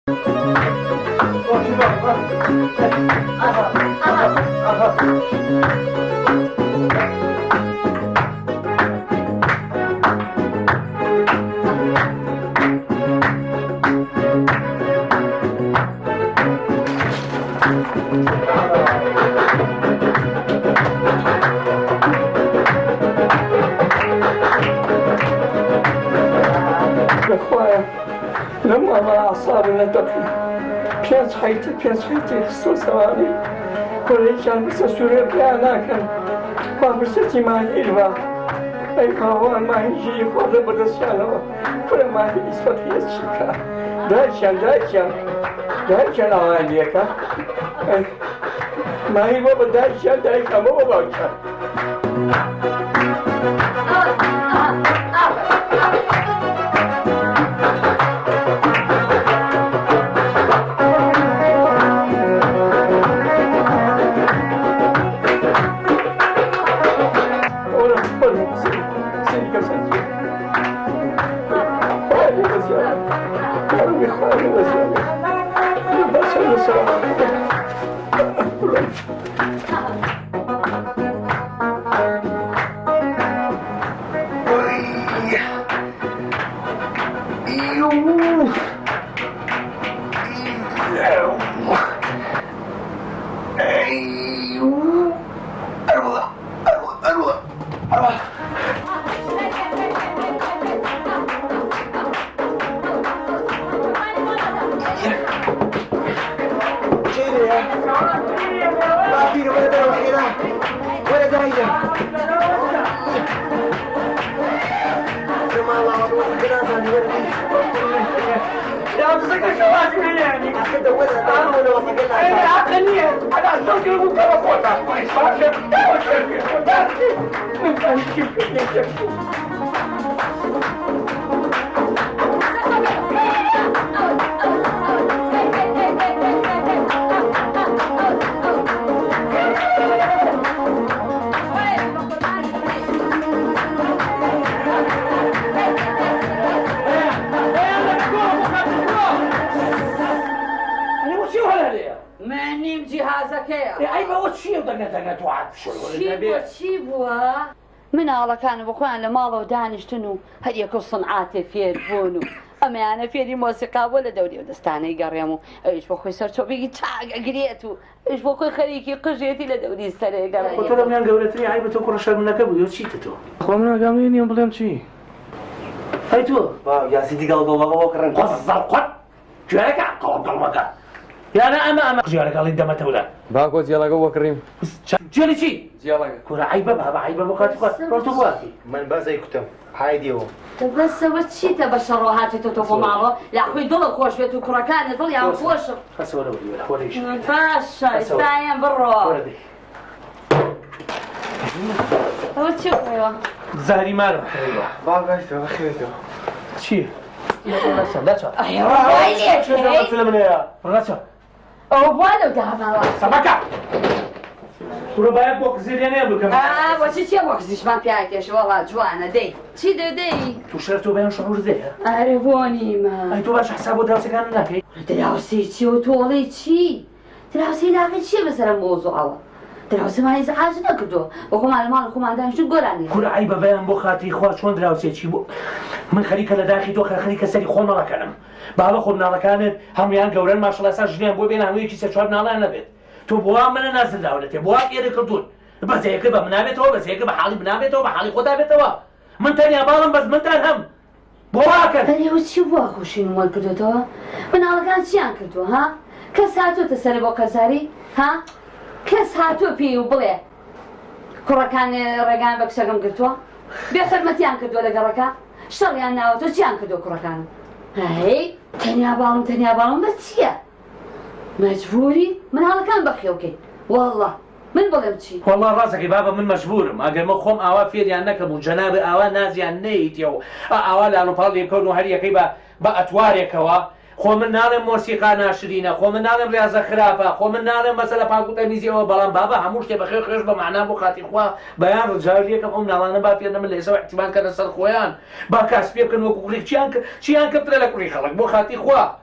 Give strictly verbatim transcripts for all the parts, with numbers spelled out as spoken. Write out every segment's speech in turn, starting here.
لما ما أعصابي نتقي بيانس حيتي بيانس حيتي خصو سواري كل كان بس سوريا بيانا كان فابرستي ما إلوا أي كهوان ما يجي ولا بدرسيانه كل ما هي إسفتي الشيكا دايشان دايشان دايشان أوانيكا ما هي بابا دايشان دايشان بابا باوشان مناڵەکان بخۆیان لە ماڵەوە دانیشتن و هەریەکە سنعاتێ فێر بوون و ئەمەیانە فێری مۆسیقابووە لە دەوری و دەستانەی گەڕێم و ئەویش بۆ خۆی سەرچۆپێکی چاگەگرێت و ئەوش بۆ خۆی خەریکی قژێتی لە دەوری سەرێ گەڕێ تۆ لەمیان گەورەتری ئای بە تۆ کوڕە شەرمنەکە بوو چیتە تۆ خۆ من ئاگام نییە بڵێم چی ئەی تۆ یاسی دیگەڵ بەڵەوە کڕن قەزەڵقەت گوێرەکە قەڵگەڵمەکە یانە ئەمە ئەمە جێرەگەڵی دەمەتەولە باکۆ جێڵەکە بۆ کڕیم جێلی چی جێڵەکە کوڕە عیبە بە عیبە بۆ کاتی خۆت ڕۆ بواتی من بەزەی کوتم هایدیەوە بەسەوە چیتە بە شەڕۆ هاتێتە تۆ بۆ ماڵەوە لاخۆی دڵە خۆش بێت و کوڕەکانت دڵیان خۆشە خەسەوە لەوەری خۆرەیش باشە ئێستایان بڕۆ ئەوە چی بڕێوە زاری مارم باگەشتەوە خێتەوە چی؟ ئەوە بوا لەو داماوە سەبەکە کوڕە باید بۆ قزیرێنێ بکەم بۆچی چێ بۆ قزیشمان پیاکێش وەڵا جوانە دەی چی دەدەی؟ تو شەر تۆ بەیان شەڕور دەیە؟ ئەرێ بۆ نیمە ئەی تۆ باش حساب بۆ دراوسەکان ناکەی؟ دراوسەی چی و تۆڵی چی؟ دراوسەی ناکەی چیە بەسەرم مۆزوعەوە؟ دراوسەمانی زەحاج نەکردو بۆ خۆمان لە ماڵ خۆمان دانیشتن گۆرانی کوڕە عیبە بەیان بۆ خاتری خوا چۆن دراوسێکی بوو من خەریکە لە داخی تۆ خەریکە سەری خۆ نەڵەکەنم باڵە خۆ مناڵەکانت هەمویان گەورەن ماشەڵڵا سا ژنیان بۆ بێنە هەموویەکی سێ چوار مناڵیان نەبێت تۆ بۆوا منە نازداولێتێ بۆوا ئێرە کردوون بەزەیەکە بە منابێتەوە بەزەیەکە بە حاڵی بنابێتەوە بە حاڵی خۆدا بێتەوە من تەنیا باڵم بەس منتان هەم بۆواکەن ئەرێوە چی بووە خۆشین وەڵ کردوێتەوە مناڵەکان چیان کردووە ها کەس هاتووەتە سەرێ بۆ کەساری ها کەس هاتووە پێی و بڵێ کوڕەکان ڕێگان بە کچەکەم گرتووە بێ خەرمەتیان کردووە لە گەڕەکە شەڕیان ناوەتەوە چیان کردووە کوڕەکانم هەی تەنیا باڵم تەنیا باڵم بە چییە مەجبوری مناڵەکان بەخێوکەی وەڵڵا من بڵێم چی وەڵڵا ڕاستەکەی بابە من مەجبورم ئەگەر مە خۆم ئاوا فێریان نەکەم و جەنابێ ئاوا نازیان نەیتیەوە ئاوا لاڵوپاڵ لێبکەون و هەریەکەی بە بە ئەتوارێکەوە خۆ من ناڵێم مۆسیقا ناشرینە خۆ من ناڵێم ڕاضە خراپە خۆ من ناڵێم مەسەلە پاکوتەمیزیەوە بەڵام بابە هەموو شتێ بەخێر خێش بە معنا بۆ خاتی خوا بەیان ڕجاوی یەکەم ئەم ناڵانە با پێ من لە ئێستا احتیمال کە لەسەر خۆیان با کاس پێ بکەن وەکو کوڕی چیان چیان کردرە لە کوڕی خەڵک بۆ خاتی خوا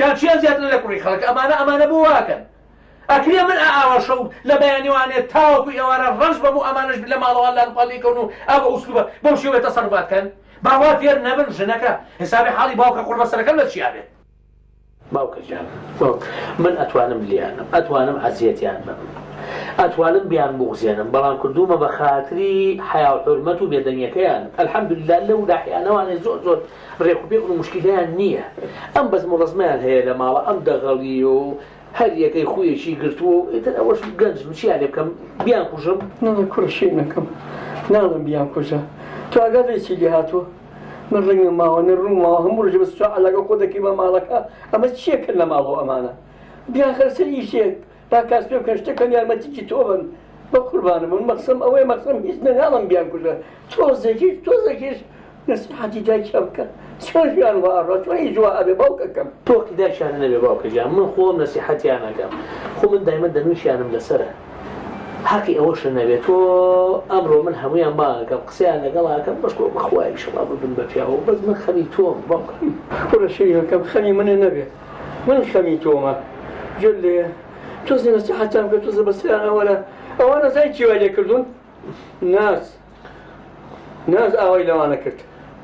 کان چیان زیاتر لە کوڕی خەڵک ئەمانە ئەمانە بۆ واکەن ئەکرێ من ئاوەشە و لە بەیانیوانێت تاوەکو ئێوارە ڕەش بەم و ئەمانش لە ماڵەوە لاڵپاڵیکەون و ئەو بە ئوسلوبە بەو شێوێ تەسەڕوفاتکەن باوا فێر نەبن ژنەکە حسابی حاڵی باوکە قوربەسەرەکەم لە چیا بێت باوکە جان من ئەتوانم لیانم ئەتوانم عەزیەتیان بم ئەتوانم بیان بغزێنم بەڵام کردومە بە خاتری حیا و حورمەت و بێدەنگیەکەیان ئەلحەمدوللا لەو داحیانەوانێ زۆر زۆر ڕێکوپێک و مشکیلیان نییە ئەم بەزم و ڕزمیان هەیە لە ماڵە ئەم دەغەڵی و هەر یەکەی خۆیەکی گرتووە و ئیتر ئەوەش گەنجم چیان لێ بکەم بیان کوژم نەڵێ کوڕشی نەکەم ناڵم بیان کوژە تۆ ئەگەڕێکی لێ هاتووە من ڕێنگە ماوە نە ڕوو ماوە هەموو ڕۆژە بە سوچ عەلاقە خۆ دەکەی بە ماڵەکە ئەمە چیەکەن لە ماڵەوە ئەمانە بیان خەرسەر ئیشێک با کاس پێ بکەن شتەکەن یارمەتیکی تۆ بن بە قوربانم من مەقسەم ئەوەیە مەقسەم هیچ نەناڵم بیان کوژە تۆزێکیش تۆزێکیش نەسیحەتی دایکە بکە چۆن ژیان وا ئەڕۆ چۆن هیچ وا ئەبێ باوکەکەم تۆقی دایکیان نەبێ باوکە جان من خۆم نەسیحەتیان نەکەم خۆ من دایمە دەنووشیانم لەسەرە حەقی ئەوەشە نەبێت تۆ ئەمڕۆ من هەمویان باکەم قسەیان لەگەڵاکەم بەشکۆ بەخوای شڵا ببن بە پیاوە بەس من خەمی تۆم باوکە کوڕەشەکەم خەمی منە نەبێ من خەمی تۆمە جل لێ تۆز نەسیحەتیان بکە تۆزە بەسییان ئەوەنە ئەوانە زای چیوای لێ کردوون ناز ناز ئاوای لەوانە کرد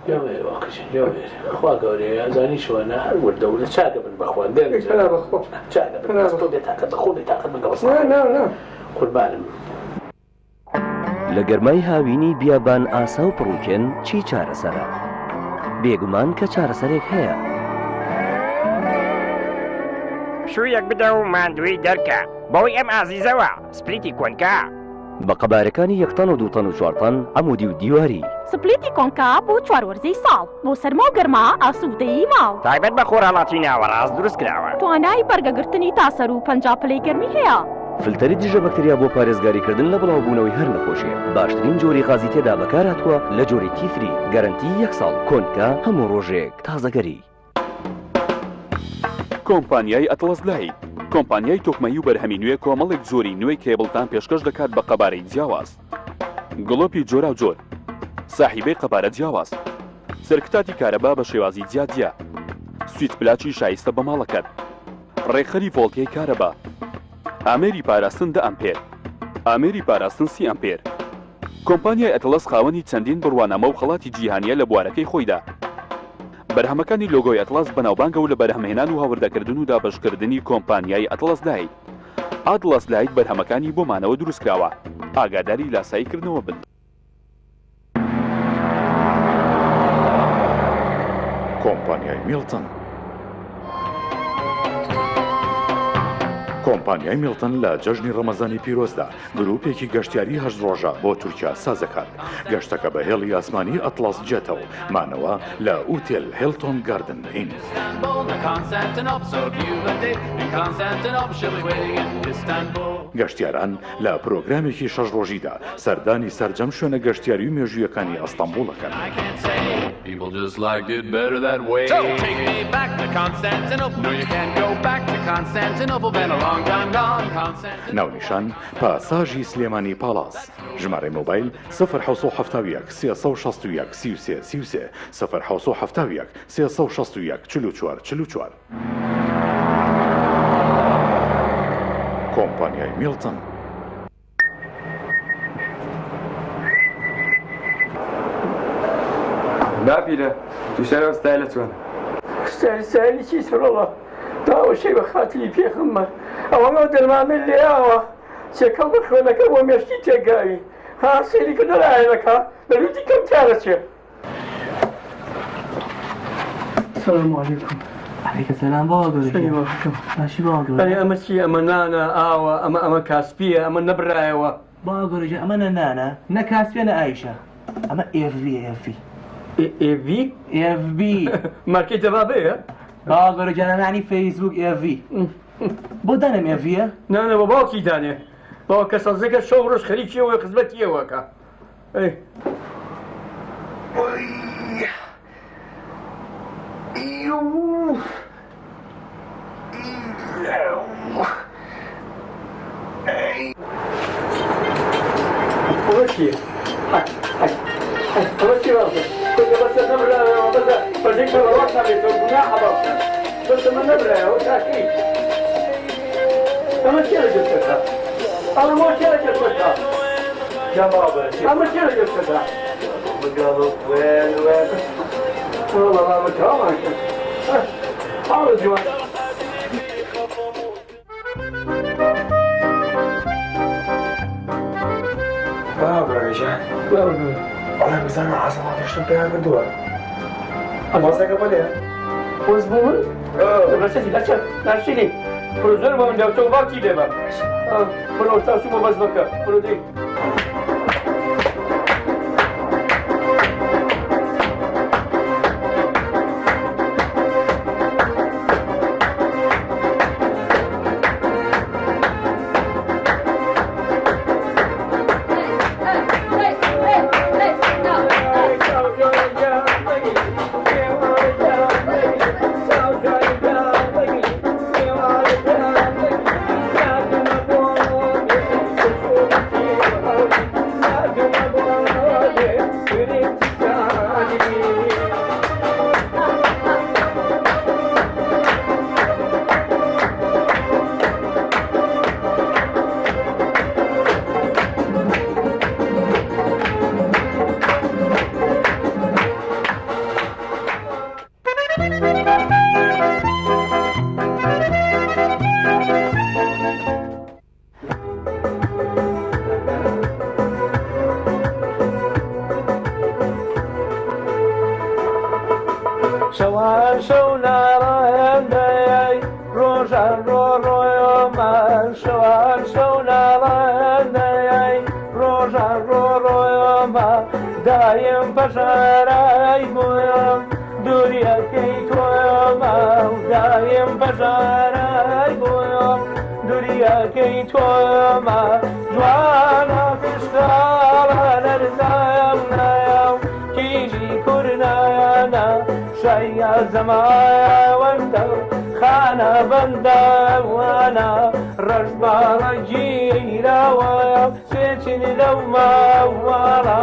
خوا گەورەیە ئەزانی شوانە هەر وردە و لە چاکە بن بەخوا چاکە بێ تاقەت بەخۆ بێ تاقەت بگەڵ قوربانم لە گەرمای هاوینی بیابان ئاسا و پڕوکێن چی چارەسەرە بێگومان کە چارەسەرێک هەیە شوویەک بدە و ماندووی دەرکە بەوەی ئەم ئازیزەوە سپلیتی کۆنکە بە قەبارەکانی یەکتان و دووتەن و چوارتەن ئەمودی و دیواری سپلیتی کۆنکا بۆ چواروەرزەی ساڵ بۆ سەرما و گەرما ئاسوودەیی ماڵ تایبەت بە خۆراڵاتی ناوەڕاست دروست کراوە توانای بەرگەگرتنی تاسەر و پەنجا پلەی گەرمی هەیە فلتەری دژە بەکتریا بۆ پارێزگاریکردن لە بڵاوبوونەوەی هەر نەخۆشیە باشترین جۆری غازی تێدا بەکارهاتووە لە جۆری تیفری گەرنتی یەک ساڵ کۆنکە هەموو ڕۆژێک تازەگەری کۆمپانیای ئەتڵەس لایت کۆمپانیای تۆکمەیی و بەرهەمی نوێ کۆمەڵێک زۆری نوێی کێبڵتان پێشکەش دەکات بە قەبارەی جیاواز گڵۆپی جۆرا و جۆر ساحیبەی قەبارە جیاواز سەرکتاتی کارەبا بە شێوازی جیاجیا سویت پلاچی شایستە بە ماڵەکەت ڕێکخەری ڤۆڵتیای کارەبا ئامێری پاراستن دە ئەمپێر ئامێری پاراستن سی ئەمپێر کۆمپانیای ئەتڵەس خاوەنی چەندین بڕوانەمە و خەڵاتی جیهانیە لە بوارەکەی خۆیدا بەرهەمەکانی لۆگۆی ئەتڵەس بەناوبانگە و لە بەرهەمهێنان و هاوردەکردن و دابەشکردنی کۆمپانیای ئەتڵەس لایت ئەتڵەس لایت بەرهەمەکانی بۆمانەوە دروستکراوە ئاگاداری لاساییکردنەوە بن کۆمپانیای میلتن کۆمپانیای میلتن لە جەژنی ڕەمەزانی پیرۆزدا گروپێکی گەشتیاری هەشت ڕۆژە بۆ تورکیا سازەکات گەشتەکە بە هێڵی ئاسمانی ئەتڵاس جێتەوە مانەوە لە ئوتێل هێلتۆن گاردن ئین گەشتیاران لە پرۆگرامێکی شەش ڕۆژیدا سەردانی سەرجەم شوێنە گەشتیاری و مێژوویەکانی ئەستەمبوڵەکەن People just liked it better that way. So take me back to Constantinople. No, you can't go back to Constantinople. Been a long time gone. Constantinople. ناونیشان پاساژی سلێمانی پاڵاس ژمارەی مۆبایل سەفر حەوت و هەفتاد و یەک سێ سەد و شەست و یەک سی و سێ سی و سێ سەفر حەوت و هەفتاد و یەک سێ سەد و شەست و یەک چل و چوار چل و چوار کۆمپانیای میلتن باپیرە تووشەرە ستایلە چۆن ستایل ستایلی چی سڕۆڵە داوەشەی بە خاتری پێخممە ئەوەمە دەرمامێت لێیاوە چێکەڵ بە خوێنەکە بۆ مێشتی تێگاوی ها سێری کە دەرایەنەکە لەلوتی کەم تارەچێ سەلام عەلەیکوم عەلەیکە سەلام باوە گەورەی باشی باوە گەورەی ئەمە چی ئەمە نانە ئاوە ئەمە ئەمە کاسپیە ئەمە نەبرایەوە باوە گەورەی ئەمە نە نانە نە کاسپیە نە ئایشە ئەمە ئێف ڤی ئێف ڤی ئێف ڤی ئێف ڤی مارکێت دەبابەیە باوە گەورە جانەنانی فەیسبوک ئێف ڤی بۆ دانم ئێف ڤیە نانە بە باوکی دانێ باوە کە سەزەکە شەو ڕۆژ خەریکیەوە خزمەتیەوەکە Хорошие. Ай, ай, ай, хорошие вам. Только вас одна браза, браза, позик было важно, ведь он гуляха был. بەسەمە نەبرایەوە تاکی ئەمە چێ لە دەستەکە ئەڵمۆ چێ لە دەستەکە ئەمە چێ لە دەستەکە وەڵامە تاوامان کرد حاڵە جوان بابڕێژان ئەڵێ بزانە عەزەڵاتیشتم پێیان کردووە ئەمازەکە بەلێ وەز بوو من بەسەتی لەچە ناشینی برو زۆر بۆ من دەوتەوە باکی دێمە برۆ تاسو بۆ بەس بکە برو دەی شەوان شەو ناڕەیان دەیای ڕۆژان ڕۆ ڕۆیۆمان شەوان شەو ناڕەیان دەیای ڕۆژان ڕۆ ڕۆیۆمە دایم بەژارای بۆیۆم دووریەکەی تۆیۆمە دایم بەژارای بۆیۆم دووریەکەی تۆیۆمە جوانە پشتاڵە لەرزایم نایەم کیژی کورنایانە شەیە زەمایەوەندە خانە بەندەوانە ڕەشباڵە گیراوەیە سێچین لەو ماوەڵە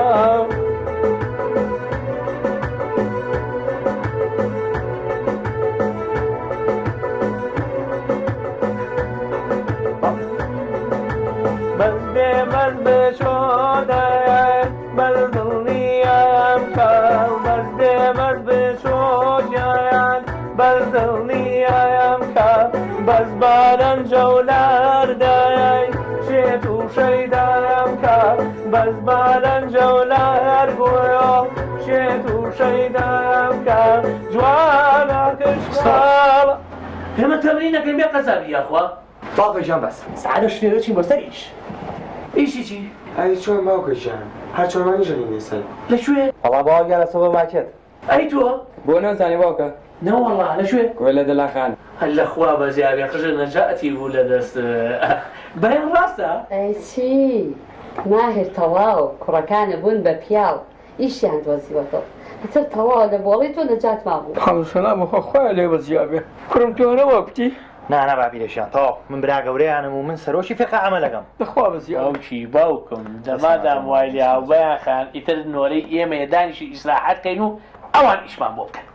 بەس بێ بەس بێ چۆدایە بەس دڵنیام کە بەس بێ بەس بێ چۆجیان بەس دڵنیایم کە بەس بارەنجە و لاردایای شێت و شەیدایم کە بەس بارەنجە و لار بۆیۆ شێت و شەیدایم کە جوانە کشتاڵ پێمە تەمرینەکەین بێ قەزابی یاخوا باوکەجان بەس سعادە شوێنە چین بۆ سەر ئیش ئیشی چی؟ ئەی چۆن باوکەجان هەر چۆنمانی ژەنینێ سەر لەکوێ؟ وەڵا باوەگیان لە سەبە ماکێت ئەی تۆ؟ بۆ نەزانی باوکە نەوەڵا لەکوێ؟ گوێ لە دەلاخانە هەر لەخوا بەزیابێ قژە نەجاتی بوو لە دەست بەیان ڕاستە؟ ئەی چی ماهر تەواو کوڕەکانە بوون بە پیاو ئیشیان دۆزیوەتەوە هەتر تەواو لە بۆڵی تۆ نەجات مابوو حەمدسەلام خۆخوایە لێ بەزیابێ کوڕم تۆرەوە کوتی نانا باپیرێشیان تاو من برا گەورەیانم و من سەرۆشی فقە عەمەلەکەم دەخوا بەزیابێ باوکی باوکم دەمادام وای لێ هاوبەیان خان ئیتر نۆرەی ئێمە دانیشی ئیسلاحەتکەین و ئەوان ئیشمان بۆ بکەن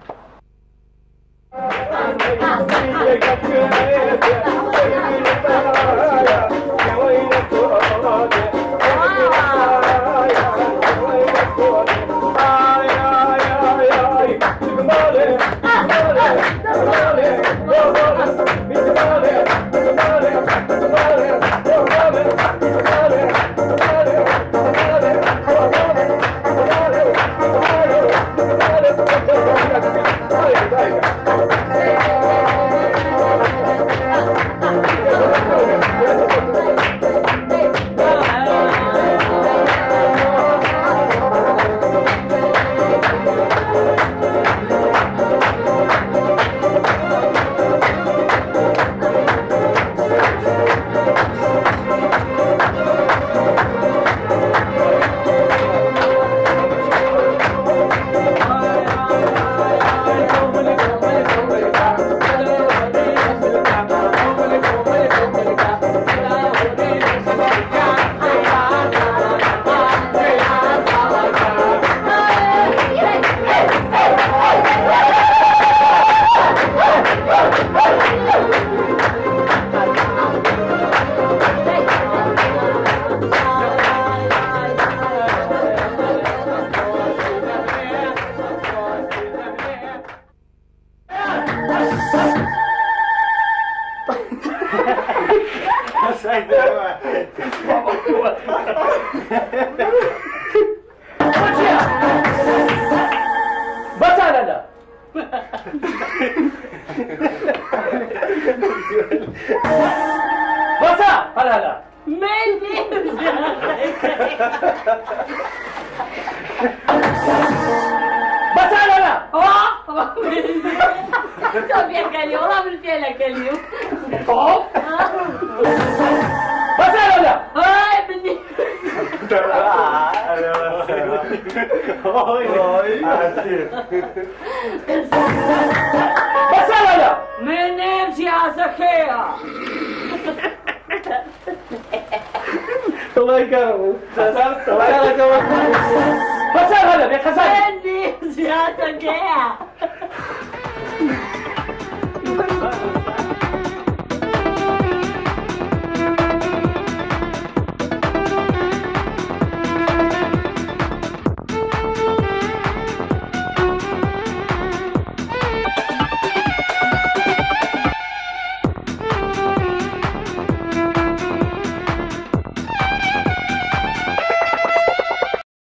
Thank you. بس انا لا بس هلا هلا مني بس انا لا طب يا كليو والله عملت لك كليو بس انا لا هاي مني بس انا لا من امشي يا زكية الله يكرمه بس انا هلا يا خسارة مني امشي يا زكية